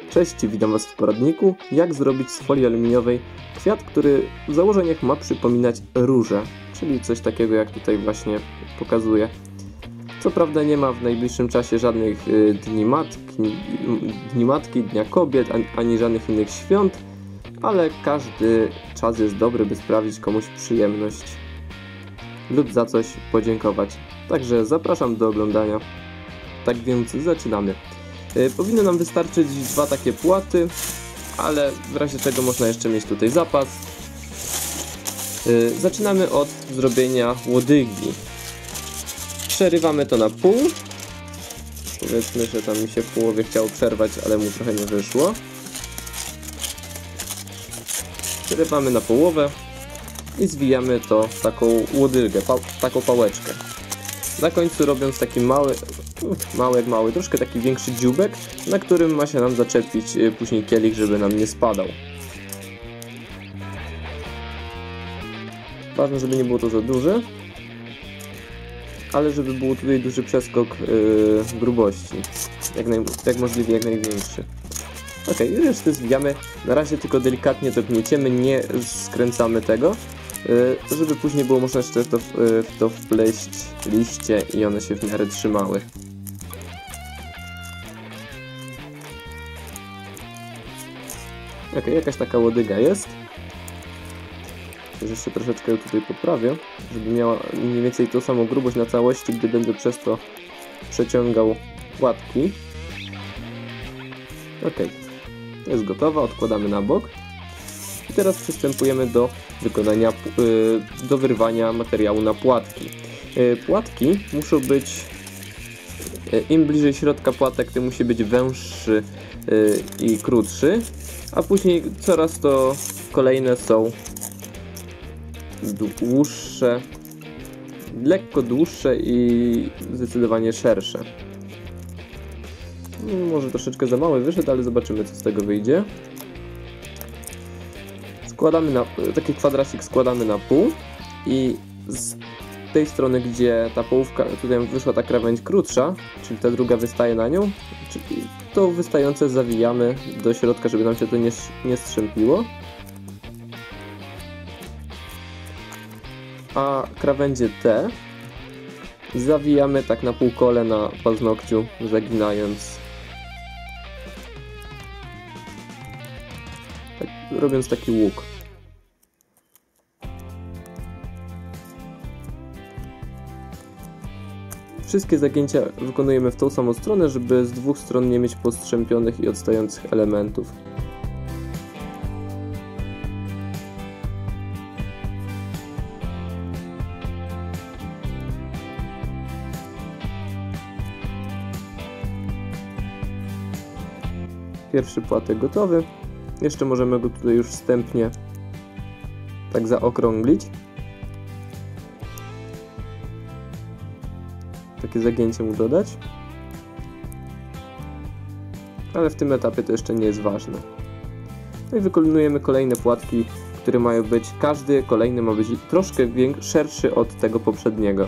Cześć, witam Was w poradniku, jak zrobić z folii aluminiowej kwiat, który w założeniach ma przypominać różę, czyli coś takiego jak tutaj właśnie pokazuję. Co prawda nie ma w najbliższym czasie żadnych Dni Matki, Dnia Kobiet, ani żadnych innych świąt, ale każdy czas jest dobry, by sprawić komuś przyjemność lub za coś podziękować. Także zapraszam do oglądania. Tak więc zaczynamy. Powinno nam wystarczyć 2 takie płaty, ale w razie czego można jeszcze mieć tutaj zapas. Zaczynamy od zrobienia łodygi. Przerywamy to na pół. Powiedzmy, że tam mi się w połowie chciało przerwać, ale mu trochę nie wyszło. Przerywamy na połowę i zwijamy to w taką łodygę, taką pałeczkę. Na końcu robiąc taki mały, troszkę taki większy dzióbek, na którym ma się nam zaczepić później kielich, żeby nam nie spadał. Ważne, żeby nie było to za duże, ale żeby był tutaj duży przeskok grubości, jak możliwie jak największy. Ok, już resztę zwijamy, na razie tylko delikatnie to gnieciemy, nie skręcamy tego, żeby później było można jeszcze w to wpleść liście i one się w miarę trzymały. Ok, jakaś taka łodyga jest. Jeszcze troszeczkę tutaj poprawię, żeby miała mniej więcej tą samą grubość na całości, gdy będę przez to przeciągał płatki. Ok, to jest gotowa, odkładamy na bok. I teraz przystępujemy do wykonania, do wyrwania materiału na płatki. Płatki muszą być, im bliżej środka płatek, tym musi być węższy i krótszy, a później coraz to kolejne są dłuższe, lekko dłuższe i zdecydowanie szersze. Może troszeczkę za mały wyszedł, ale zobaczymy, co z tego wyjdzie. Taki kwadracik składamy na pół i z tej strony, gdzie ta połówka, tutaj wyszła ta krawędź krótsza, czyli ta druga wystaje na nią, czyli to wystające zawijamy do środka, żeby nam się to nie strzępiło. A krawędzie te zawijamy tak na półkole na paznokciu, zaginając. Tak, robiąc taki łuk. Wszystkie zagięcia wykonujemy w tą samą stronę, żeby z 2 stron nie mieć postrzępionych i odstających elementów. Pierwszy płatek gotowy. Jeszcze możemy go tutaj już wstępnie tak zaokrąglić. Takie zagięcie mu dodać. Ale w tym etapie to jeszcze nie jest ważne. No i wykonujemy kolejne płatki, które mają być, każdy kolejny ma być troszkę szerszy od tego poprzedniego.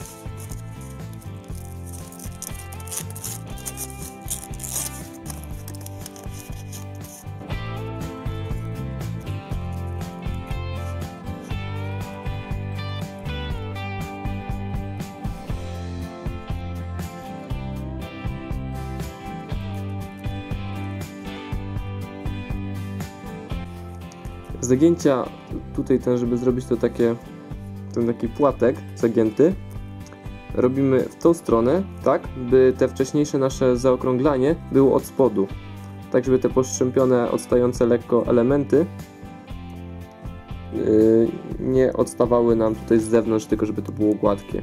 Zagięcia tutaj żeby zrobić to ten taki płatek zagięty, robimy w tą stronę, tak by te wcześniejsze nasze zaokrąglanie było od spodu, tak żeby te postrzępione, odstające lekko elementy nie odstawały nam tutaj z zewnątrz, tylko żeby to było gładkie.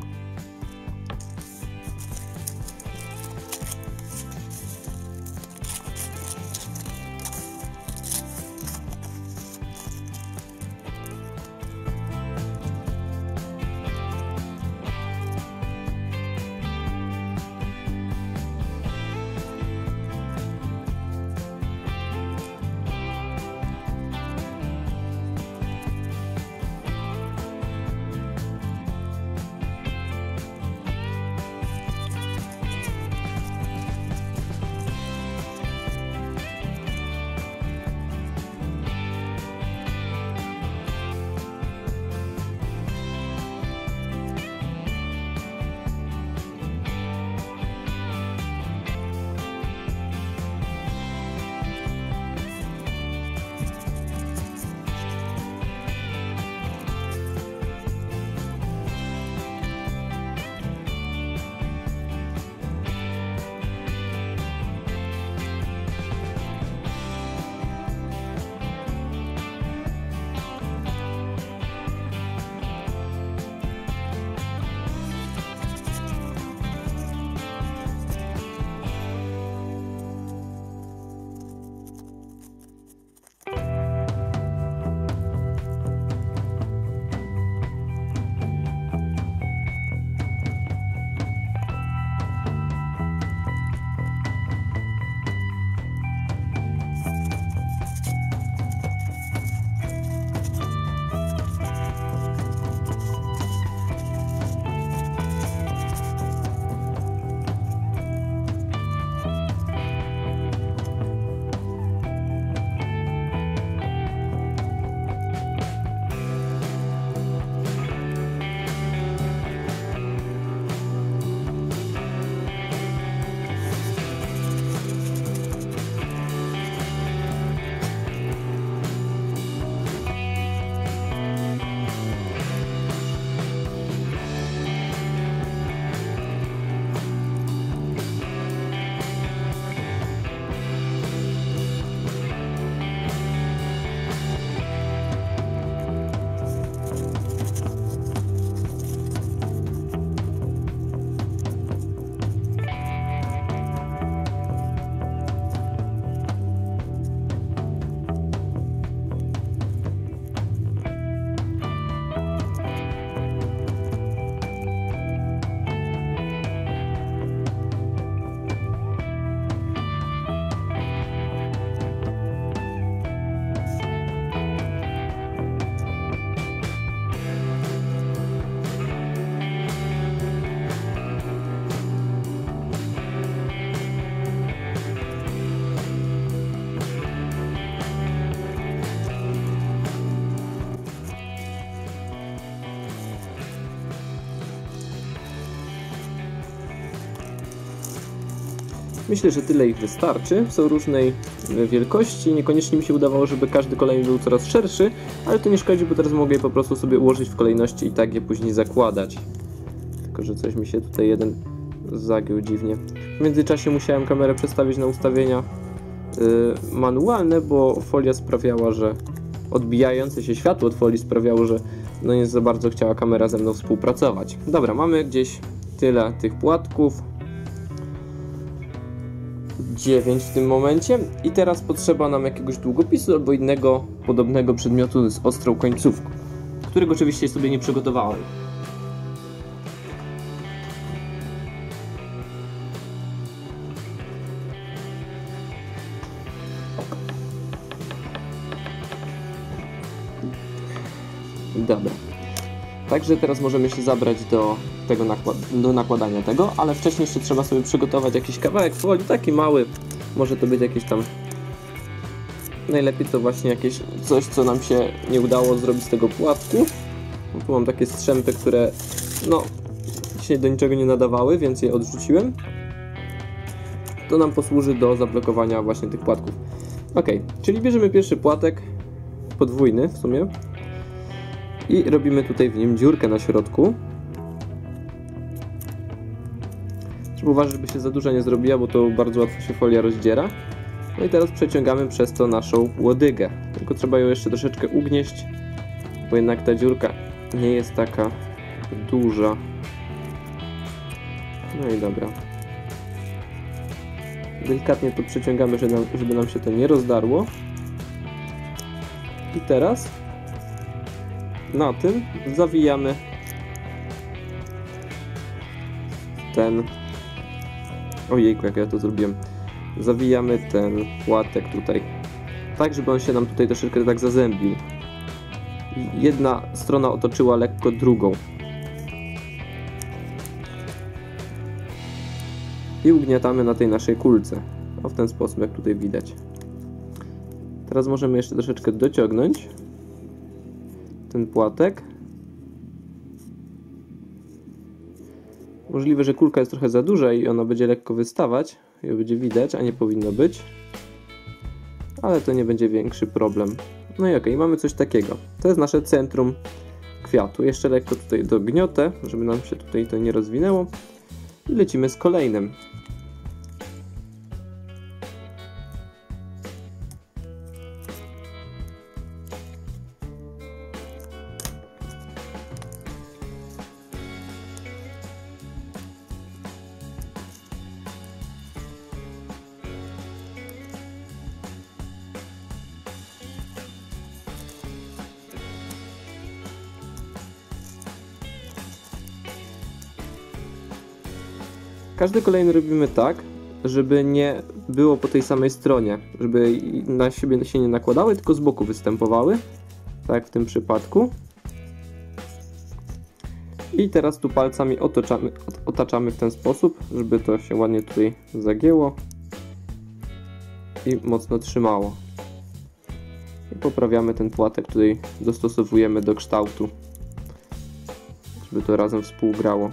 Myślę, że tyle ich wystarczy. Są różnej wielkości. Niekoniecznie mi się udawało, żeby każdy kolejny był coraz szerszy, ale to nie szkodzi, bo teraz mogę je po prostu sobie ułożyć w kolejności i tak je później zakładać. Tylko że coś mi się tutaj jeden zagiął dziwnie. W międzyczasie musiałem kamerę przestawić na ustawienia manualne, bo folia sprawiała, że odbijające się światło od folii sprawiało, że no nie za bardzo chciała kamera ze mną współpracować. Dobra, mamy gdzieś tyle tych płatków. 9 w tym momencie i teraz potrzeba nam jakiegoś długopisu albo innego podobnego przedmiotu z ostrą końcówką, którego oczywiście sobie nie przygotowałem. Dobra. Także teraz możemy się zabrać do tego nakładania tego, ale wcześniej jeszcze trzeba sobie przygotować jakiś kawałek folii, taki mały. Może to być jakieś tam... Najlepiej to właśnie jakieś coś, co nam się nie udało zrobić z tego płatku. Tu mam takie strzępy, które no dzisiaj do niczego nie nadawały, więc je odrzuciłem. To nam posłuży do zablokowania właśnie tych płatków. Ok, czyli bierzemy pierwszy płatek, podwójny w sumie. I robimy tutaj w nim dziurkę na środku. Trzeba uważać, żeby się za duża nie zrobiła, bo to bardzo łatwo się folia rozdziera. No i teraz przeciągamy przez to naszą łodygę. Tylko trzeba ją jeszcze troszeczkę ugnieść, bo jednak ta dziurka nie jest taka duża. No i dobra. Delikatnie to przeciągamy, żeby nam się to nie rozdarło. I teraz na tym zawijamy ten... Ojejku, jak ja to zrobiłem. Zawijamy ten płatek tutaj, tak żeby on się nam tutaj troszeczkę tak zazębił. Jedna strona otoczyła lekko drugą. I ugniatamy na tej naszej kulce. O, w ten sposób, jak tutaj widać. Teraz możemy jeszcze troszeczkę dociągnąć ten płatek. Możliwe, że kulka jest trochę za duża i ona będzie lekko wystawać. Ją będzie widać, a nie powinno być. Ale to nie będzie większy problem. No i okej, mamy coś takiego. To jest nasze centrum kwiatu. Jeszcze lekko tutaj dogniotę, żeby nam się tutaj to nie rozwinęło. I lecimy z kolejnym. Każdy kolejny robimy tak, żeby nie było po tej samej stronie, żeby na siebie się nie nakładały, tylko z boku występowały, tak jak w tym przypadku. I teraz tu palcami otaczamy w ten sposób, żeby to się ładnie tutaj zagięło i mocno trzymało. I poprawiamy ten płatek, tutaj dostosowujemy do kształtu, żeby to razem współgrało.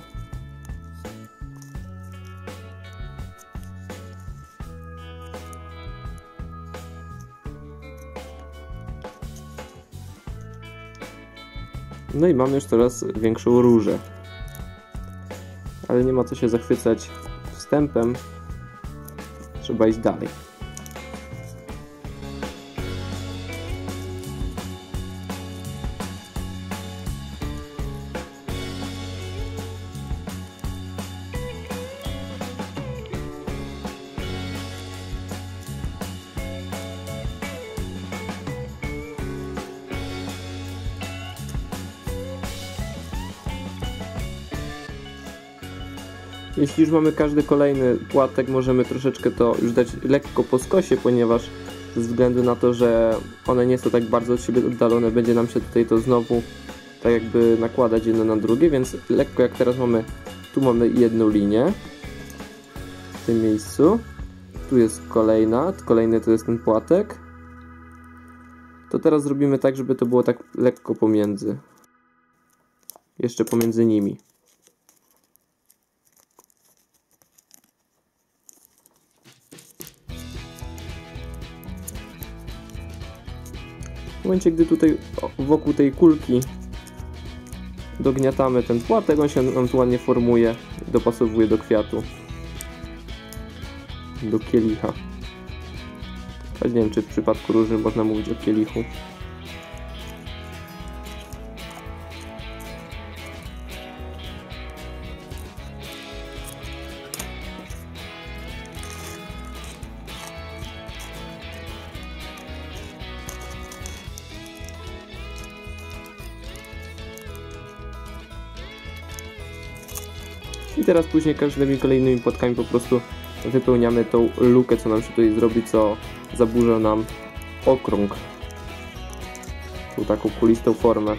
No i mamy już coraz większą różę. Ale nie ma co się zachwycać wstępem. Trzeba iść dalej. Jeśli już mamy każdy kolejny płatek, możemy troszeczkę to już dać lekko po skosie, ponieważ ze względu na to, że one nie są tak bardzo od siebie oddalone, będzie nam się tutaj to znowu tak jakby nakładać jedno na drugie, więc lekko jak teraz mamy, tu mamy jedną linię w tym miejscu, tu jest kolejny to jest ten płatek, to teraz zrobimy tak, żeby to było tak lekko pomiędzy, jeszcze pomiędzy nimi. W momencie, gdy tutaj wokół tej kulki dogniatamy ten płatek, on się ewentualnie formuje, dopasowuje do kwiatu, do kielicha. Ale nie wiem, czy w przypadku róży można mówić o kielichu. I teraz później każdymi kolejnymi płatkami po prostu wypełniamy tą lukę, co nam się tutaj zrobi, co zaburza nam okrąg. Tą taką kulistą formę.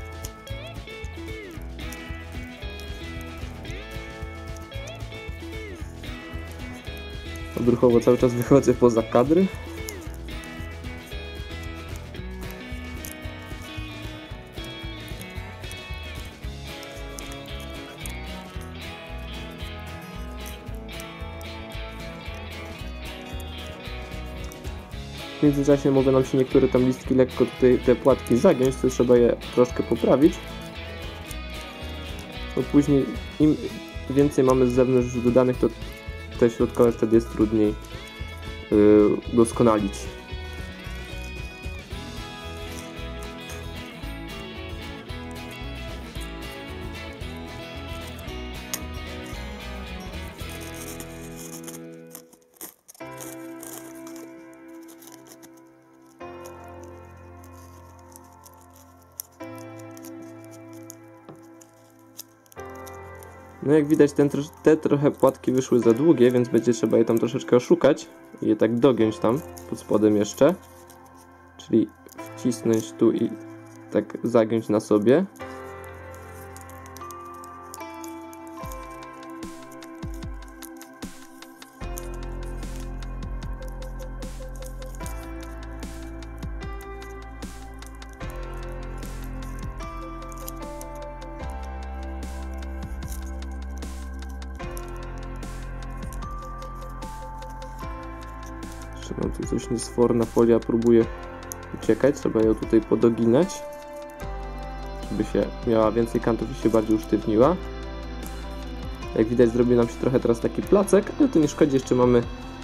Odruchowo cały czas wychodzę poza kadry. W międzyczasie mogą nam się niektóre tam listki lekko tutaj te płatki zagiąć, to trzeba je troszkę poprawić. Bo później im więcej mamy z zewnątrz dodanych, to te środkowe wtedy jest trudniej doskonalić. No jak widać, te trochę płatki wyszły za długie, więc będzie trzeba je tam troszeczkę oszukać i je tak dogiąć tam pod spodem jeszcze. Czyli wcisnąć tu i tak zagiąć na sobie. Mam tu coś niesforna folia, próbuje uciekać, trzeba ją tutaj podoginać, żeby się miała więcej kantów i się bardziej usztywniła. Jak widać, zrobił nam się trochę teraz taki placek, ale to nie szkodzi, jeszcze mamy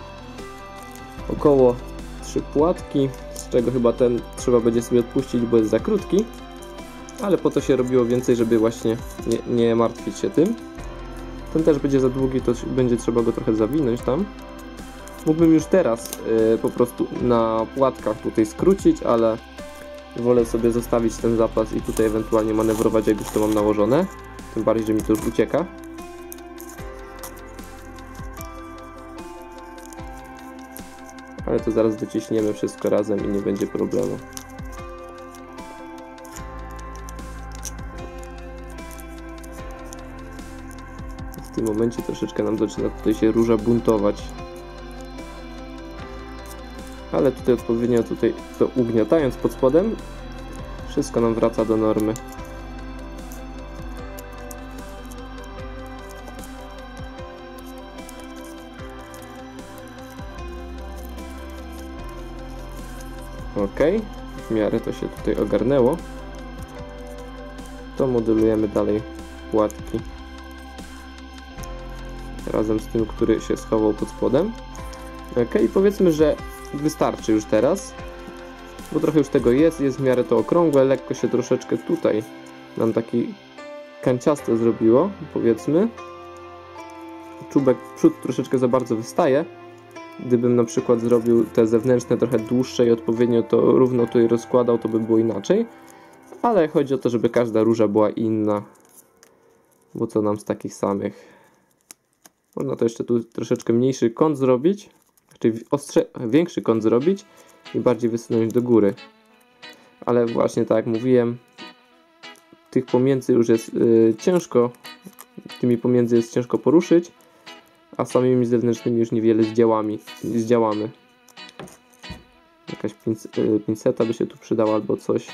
około 3 płatki, z czego chyba ten trzeba będzie sobie odpuścić, bo jest za krótki, ale po to się robiło więcej, żeby właśnie nie martwić się tym. Ten też będzie za długi, to będzie trzeba go trochę zawinąć tam. Mógłbym już teraz po prostu na płatkach tutaj skrócić, ale wolę sobie zostawić ten zapas i tutaj ewentualnie manewrować, jak już to mam nałożone. Tym bardziej, że mi to już ucieka. Ale to zaraz dociśniemy wszystko razem i nie będzie problemu. W tym momencie troszeczkę nam zaczyna tutaj się róża buntować. Ale tutaj odpowiednio to ugniatając pod spodem, wszystko nam wraca do normy. Ok, w miarę to się tutaj ogarnęło. To modelujemy dalej płatki razem z tym, który się schował pod spodem. Ok, powiedzmy, że wystarczy już teraz, bo trochę już tego jest w miarę to okrągłe, lekko się troszeczkę tutaj nam taki kanciaste zrobiło, powiedzmy. Czubek przód troszeczkę za bardzo wystaje. Gdybym na przykład zrobił te zewnętrzne trochę dłuższe i odpowiednio to równo tutaj rozkładał, to by było inaczej. Ale chodzi o to, żeby każda róża była inna, bo co nam z takich samych. Można to jeszcze tu troszeczkę mniejszy kąt zrobić, czyli większy kąt zrobić i bardziej wysunąć do góry. Ale właśnie tak jak mówiłem, tych pomiędzy już jest ciężko, tymi pomiędzy jest ciężko poruszyć, a samymi zewnętrznymi już niewiele zdziałamy. Jakaś pinceta by się tu przydała albo coś.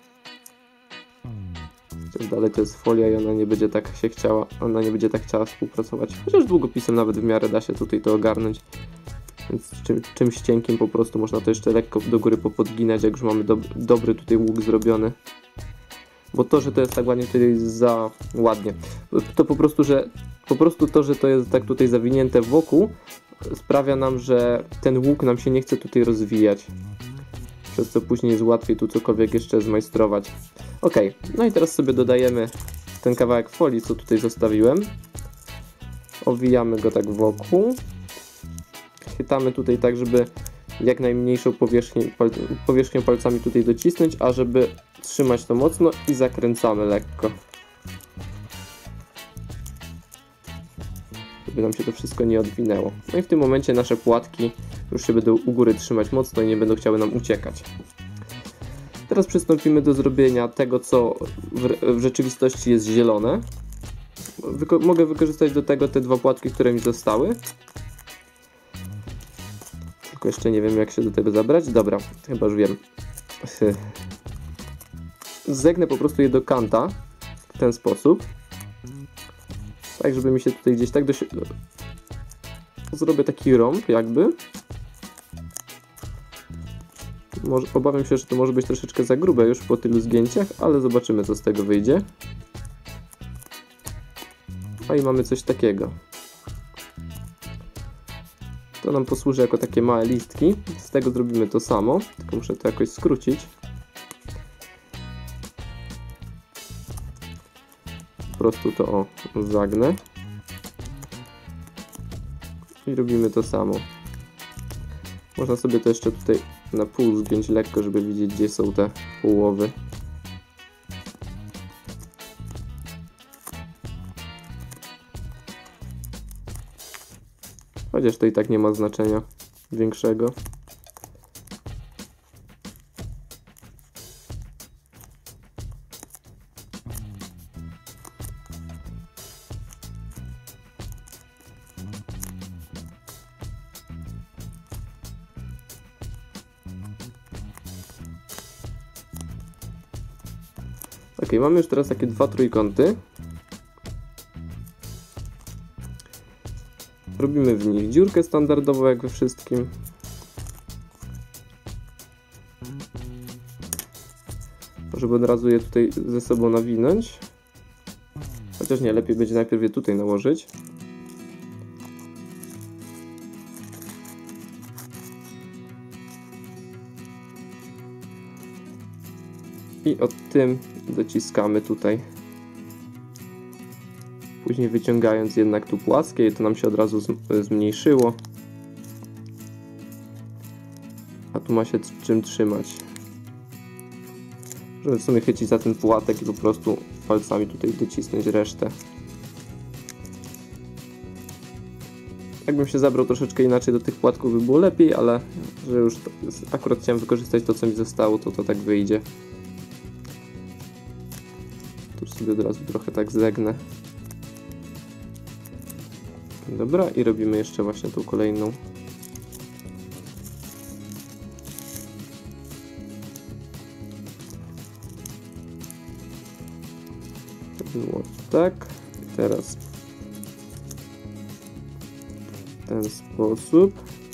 Chociaż dalej to jest folia i ona nie będzie tak chciała współpracować. Chociaż długopisem nawet w miarę da się tutaj to ogarnąć. Więc czymś cienkim po prostu można to jeszcze lekko do góry popodginać, jak już mamy dobry tutaj łuk zrobiony. Bo to, że to jest tak ładnie tutaj za ładnie, to po prostu to, że to jest tak tutaj zawinięte wokół, sprawia nam, że ten łuk nam się nie chce tutaj rozwijać. Przez co później jest łatwiej tu cokolwiek jeszcze zmajstrować. Ok, no i teraz sobie dodajemy ten kawałek folii, co tutaj zostawiłem. Owijamy go tak wokół. Chytamy tutaj tak, żeby jak najmniejszą powierzchnię palcami tutaj docisnąć, a żeby trzymać to mocno i zakręcamy lekko. Żeby nam się to wszystko nie odwinęło. No i w tym momencie nasze płatki już się będą u góry trzymać mocno i nie będą chciały nam uciekać. Teraz przystąpimy do zrobienia tego, co w rzeczywistości jest zielone. Mogę wykorzystać do tego te dwa płatki, które mi zostały. Tylko jeszcze nie wiem, jak się do tego zabrać. Dobra, chyba już wiem. Zegnę po prostu je do kanta w ten sposób. Tak, żeby mi się tutaj gdzieś tak zrobię taki rąb jakby. Obawiam się, że to może być troszeczkę za grube już po tylu zgięciach, ale zobaczymy, co z tego wyjdzie. A i mamy coś takiego. To nam posłuży jako takie małe listki. Z tego zrobimy to samo, tylko muszę to jakoś skrócić. Po prostu to zagnę. I robimy to samo. Można sobie to jeszcze tutaj na pół zgiąć lekko, żeby widzieć, gdzie są te połowy. Chociaż to i tak nie ma znaczenia większego. Ok, mamy już teraz takie dwa trójkąty. Robimy w nich dziurkę standardową, jak we wszystkim. Żeby od razu je tutaj ze sobą nawinąć. Chociaż nie, lepiej będzie najpierw je tutaj nałożyć. I od tym dociskamy tutaj. Później wyciągając jednak tu płaskie, to nam się od razu zmniejszyło. A tu ma się czym trzymać. Żeby w sumie chycić za ten płatek i po prostu palcami tutaj docisnąć resztę. Jakbym się zabrał troszeczkę inaczej do tych płatków, by było lepiej, ale że już akurat chciałem wykorzystać to, co mi zostało, to tak wyjdzie. Tu sobie od razu trochę tak zegnę. Dobra, i robimy jeszcze właśnie tą kolejną. To było tak. I teraz w ten sposób.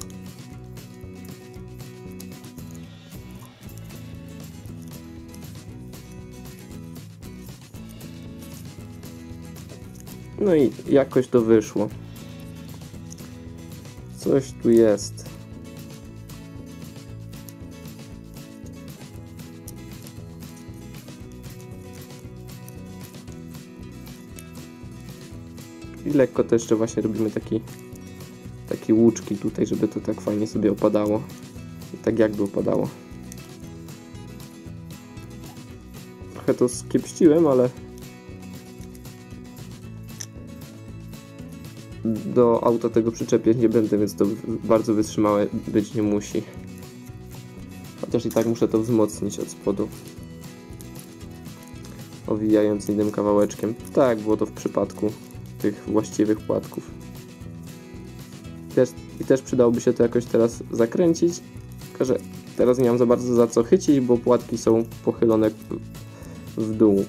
No i jakoś to wyszło. Coś tu jest. I lekko to jeszcze właśnie robimy takie łuczki tutaj, żeby to tak fajnie sobie opadało. I tak jakby opadało. Trochę to skiepściłem, ale do auta tego przyczepiać nie będę, więc to bardzo wytrzymałe być nie musi. Chociaż i tak muszę to wzmocnić od spodu. Owijając innym kawałeczkiem. Tak było to w przypadku tych właściwych płatków. I też przydałoby się to jakoś teraz zakręcić. Tylko że teraz nie mam za bardzo za co chycić, bo płatki są pochylone w dół.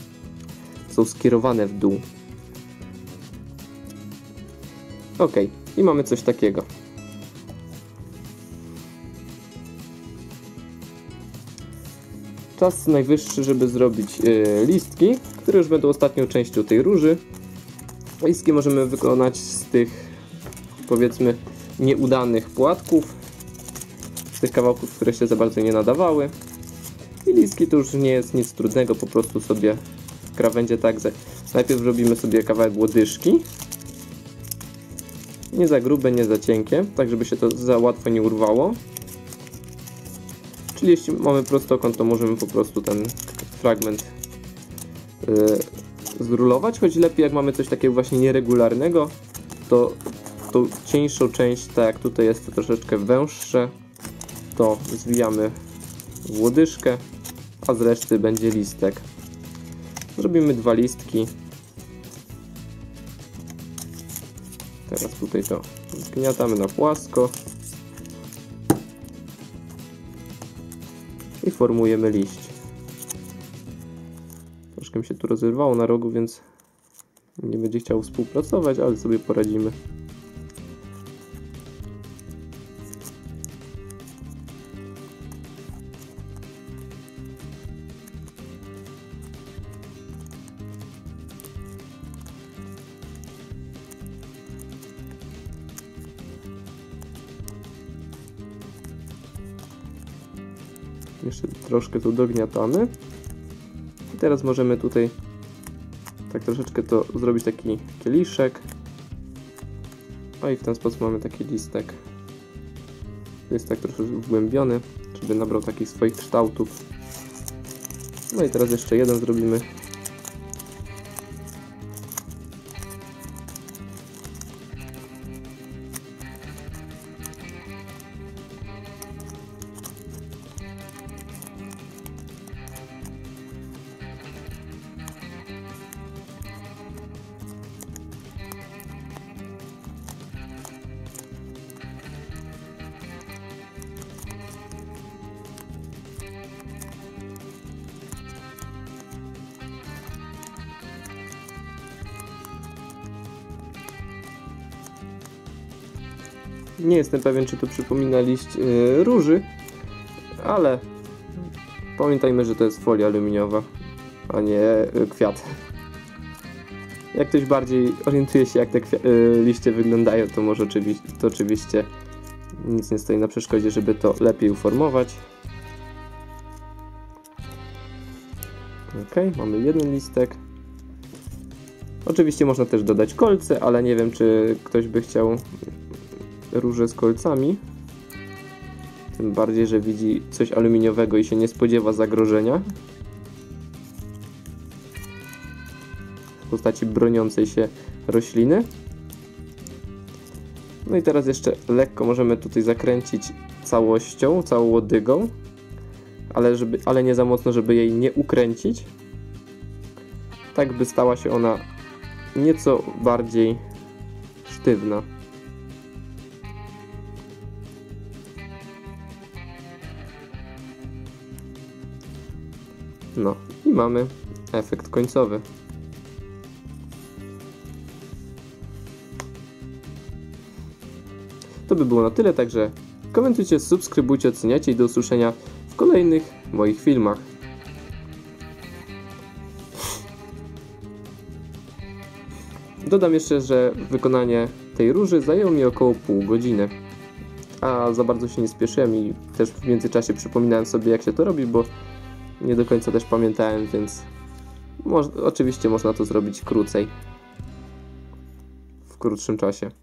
Są skierowane w dół. Ok, I mamy coś takiego. Czas najwyższy, żeby zrobić listki, które już będą ostatnią częścią tej róży. Listki możemy wykonać z tych, powiedzmy, nieudanych płatków, z tych kawałków, które się za bardzo nie nadawały. I listki to już nie jest nic trudnego, po prostu sobie w krawędzie tak, najpierw robimy sobie kawałek łodyżki. Nie za grube, nie za cienkie, tak żeby się to za łatwo nie urwało. Czyli jeśli mamy prostokąt, to możemy po prostu ten fragment zrulować, choć lepiej jak mamy coś takiego właśnie nieregularnego, to tą cieńszą część, tak jak tutaj jest to troszeczkę węższe, to zwijamy w łodyżkę, a z reszty będzie listek. Zrobimy 2 listki. Teraz tutaj to zgniatamy na płasko i formujemy liść. Troszkę mi się tu rozerwało na rogu, więc nie będzie chciał współpracować, ale sobie poradzimy. Jeszcze troszkę to dogniatamy. I teraz możemy tutaj tak troszeczkę to zrobić taki kieliszek. No i w ten sposób mamy taki listek. Jest tak troszkę wgłębiony, żeby nabrał takich swoich kształtów. No i teraz jeszcze jeden zrobimy. Nie jestem pewien, czy to przypomina liść róży, ale pamiętajmy, że to jest folia aluminiowa, a nie kwiat. Jak ktoś bardziej orientuje się, jak te liście wyglądają, to może oczywiście nic nie stoi na przeszkodzie, żeby to lepiej uformować. Ok, mamy jeden listek. Oczywiście można też dodać kolce, ale nie wiem, czy ktoś by chciał róże z kolcami. Tym bardziej, że widzi coś aluminiowego i się nie spodziewa zagrożenia w postaci broniącej się rośliny. No i teraz jeszcze lekko możemy tutaj zakręcić całością, całą łodygą, ale nie za mocno, żeby jej nie ukręcić. Tak by stała się ona nieco bardziej sztywna. No i mamy efekt końcowy. To by było na tyle, także komentujcie, subskrybujcie, oceniajcie i do usłyszenia w kolejnych moich filmach. Dodam jeszcze, że wykonanie tej róży zajęło mi około pół godziny. A za bardzo się nie spieszyłem i też w międzyczasie przypominałem sobie, jak się to robi, bo nie do końca też pamiętałem, więc oczywiście można to zrobić krócej, w krótszym czasie.